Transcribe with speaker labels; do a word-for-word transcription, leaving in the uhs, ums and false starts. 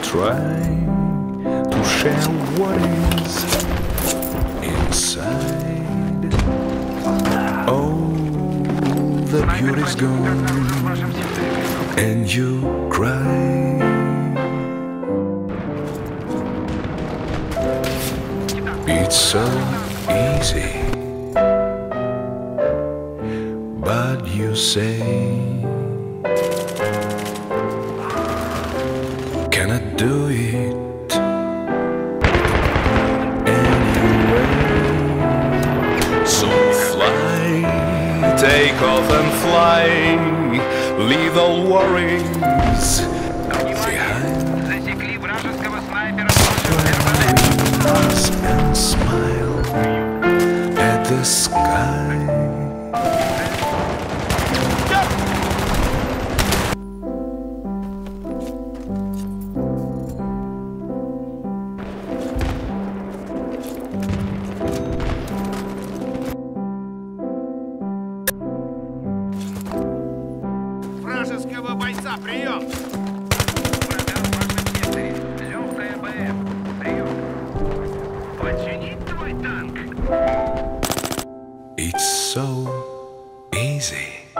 Speaker 1: try to share what is inside. Oh, the beauty's gone and you cry. It's so easy, but you say, can I do it anyway? So fly, take off and fly, leave all worries behind. Rise and smile at the sky.
Speaker 2: Вражеского бойца, прием! Легкая БМ, прием. Починить твой танк.
Speaker 1: It's so easy.